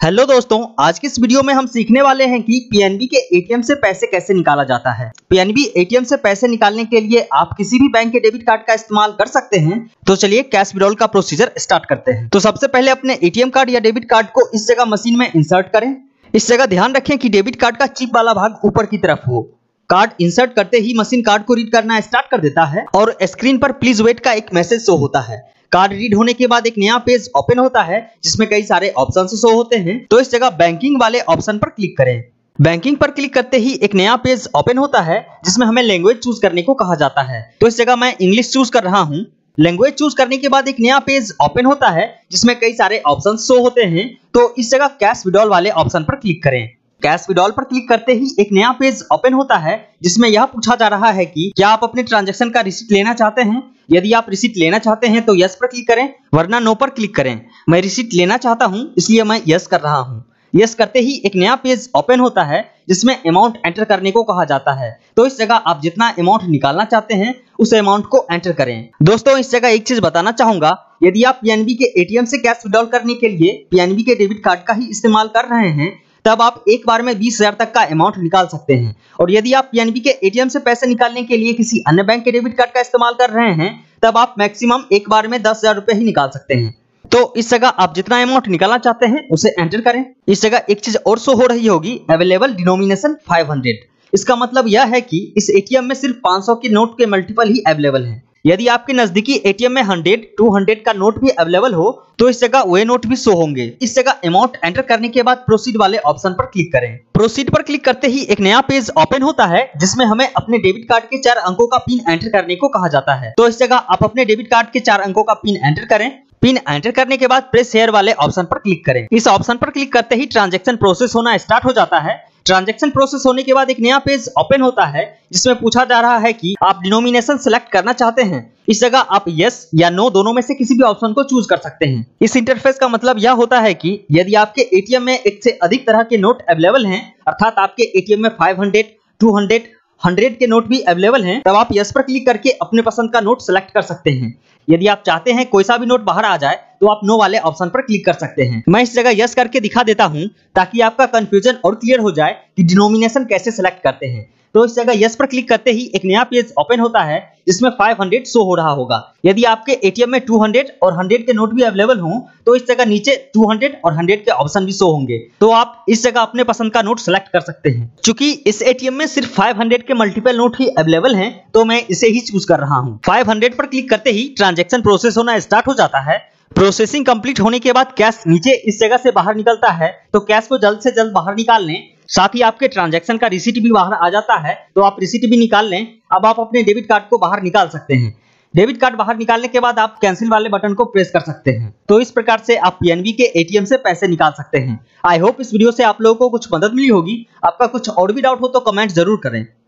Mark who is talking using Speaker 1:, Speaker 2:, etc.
Speaker 1: Hello दोस्तों, आज की इस वीडियो में हम सीखने वाले हैं कि पीएनबी के एटीएम से पैसे कैसे निकाला जाता है। पीएनबी एटीएम से पैसे निकालने के लिए आप किसी भी बैंक के डेबिट कार्ड का इस्तेमाल कर सकते हैं। तो चलिए कैश विड्रॉल का प्रोसीजर स्टार्ट करते हैं। तो सबसे पहले अपने एटीएम कार्ड या डेबिट कार्ड को इस जगह मशीन में इंसर्ट करें। इस जगह ध्यान रखें कि डेबिट कार्ड का चिप वाला भाग ऊपर की तरफ हो। कार्ड इंसर्ट करते ही मशीन कार्ड को रीड करना स्टार्ट कर देता है और स्क्रीन पर प्लीज वेट का एक मैसेज शो होता है। कार्ड रीड होने के बाद एक नया पेज ओपन होता है जिसमें कई सारे ऑप्शन शो होते हैं। तो इस जगह बैंकिंग वाले ऑप्शन पर क्लिक करें। बैंकिंग पर क्लिक करते ही एक नया पेज ओपन होता है जिसमें हमें लैंग्वेज चूज करने को कहा जाता है। तो इस जगह मैं इंग्लिश चूज कर रहा हूँ। लैंग्वेज चूज करने के बाद एक नया पेज ओपन होता है जिसमें कई सारे ऑप्शन शो होते हैं। तो इस जगह कैश विड्रॉल वाले ऑप्शन पर क्लिक करें। कैश विड्रॉल पर क्लिक करते ही एक नया पेज ओपन होता है जिसमें यह पूछा जा रहा है कि क्या आप अपने ट्रांजैक्शन का रिसीट लेना चाहते हैं। यदि आप रिसीट लेना चाहते हैं तो यस पर क्लिक करें, वरना नो पर क्लिक करें। मैं रिसीट लेना चाहता हूं इसलिए मैं यस कर रहा हूं। यस करते ही एक नया पेज ओपन होता है जिसमें अमाउंट एंटर करने को कहा जाता है। तो इस जगह आप जितना अमाउंट निकालना चाहते हैं उस अमाउंट को एंटर करें। दोस्तों, इस जगह एक चीज बताना चाहूंगा, यदि आप पीएनबी के एटीएम से कैश विड्रॉल करने के लिए पीएनबी के डेबिट कार्ड का ही इस्तेमाल कर रहे हैं तब आप एक बार में 20,000 तक का अमाउंट निकाल सकते हैं। और यदि आप पीएनबी के एटीएम से पैसे निकालने के लिए किसी अन्य बैंक के डेबिट कार्ड का इस्तेमाल कर रहे हैं तब आप मैक्सिमम एक बार में 10,000 रुपए ही निकाल सकते हैं। तो इस जगह आप जितना अमाउंट निकालना चाहते हैं उसे एंटर करें। इस जगह एक चीज और शो हो रही होगी, अवेलेबल डिनोमिनेशन 500। इसका मतलब यह है कि इस एटीएम में सिर्फ 500 के नोट के मल्टीपल ही अवेलेबल हैं। यदि आपके नजदीकी एटीएम में 100, 200 का नोट भी अवेलेबल हो तो इस जगह वे नोट भी शो होंगे। इस जगह अमाउंट एंटर करने के बाद प्रोसीड वाले ऑप्शन पर क्लिक करें। प्रोसीड पर क्लिक करते ही एक नया पेज ओपन होता है जिसमें हमें अपने डेबिट कार्ड के 4 अंकों का पिन एंटर करने को कहा जाता है। तो इस जगह आप अपने डेबिट कार्ड के 4 अंकों का पिन एंटर करें। पिन एंटर करने के बाद प्रेस शेयर वाले ऑप्शन पर क्लिक करें। इस ऑप्शन पर क्लिक करते ही ट्रांजैक्शन प्रोसेस होना स्टार्ट हो जाता है। ट्रांजैक्शन प्रोसेस होने के बाद एक नया पेज ओपन होता है जिसमें पूछा जा रहा है कि आप डिनोमिनेशन सेलेक्ट करना चाहते हैं। इस जगह आप यस या नो दोनों में से किसी भी ऑप्शन को चूज कर सकते हैं। इस इंटरफेस का मतलब यह होता है कि यदि आपके एटीएम में एक से अधिक तरह के नोट अवेलेबल हैं, अर्थात आपके एटीएम में 500, 200, 100 के नोट भी अवेलेबल हैं, तब आप यस पर क्लिक करके अपने पसंद का नोट सेलेक्ट कर सकते हैं। यदि आप चाहते हैं कोई सा भी नोट बाहर आ जाए तो आप नो वाले ऑप्शन पर क्लिक कर सकते हैं। मैं इस जगह यस करके दिखा देता हूं ताकि आपका कंफ्यूजन और क्लियर हो जाए कि डिनोमिनेशन कैसे सेलेक्ट करते हैं। तो इस जगह यस पर क्लिक करते ही एक नया पेज ओपन होता है जिसमें 500 शो हो रहा होगा। यदि आपके एटीएम में 200 और 100 के नोट भी अवेलेबल हों तो इस जगह नीचे 200 और 100 के ऑप्शन भी शो होंगे। तो आप इस जगह अपने पसंद का नोट सेलेक्ट कर सकते हैं। चूंकि इस एटीएम में सिर्फ 500 के मल्टीपल नोट ही अवेलेबल हैं तो मैं इसे ही चूज कर रहा हूं। 500 पर क्लिक करते ही ट्रांजैक्शन प्रोसेस होना स्टार्ट हो जाता है। प्रोसेसिंग कंप्लीट होने के बाद कैश नीचे इस जगह से बाहर निकलता है। तो कैश को जल्द से जल्द बाहर निकाल लें। साथ ही आपके ट्रांजैक्शन का रिसीट भी बाहर आ जाता है तो आप रिसीट भी निकाल लें। अब आप अपने डेबिट कार्ड को बाहर निकाल सकते हैं। डेबिट कार्ड बाहर निकालने के बाद आप कैंसिल वाले बटन को प्रेस कर सकते हैं। तो इस प्रकार से आप पीएनबी के एटीएम से पैसे निकाल सकते हैं। आई होप इस वीडियो से आप लोगों को कुछ मदद मिली होगी। आपका कुछ और भी डाउट हो तो कमेंट जरूर करें।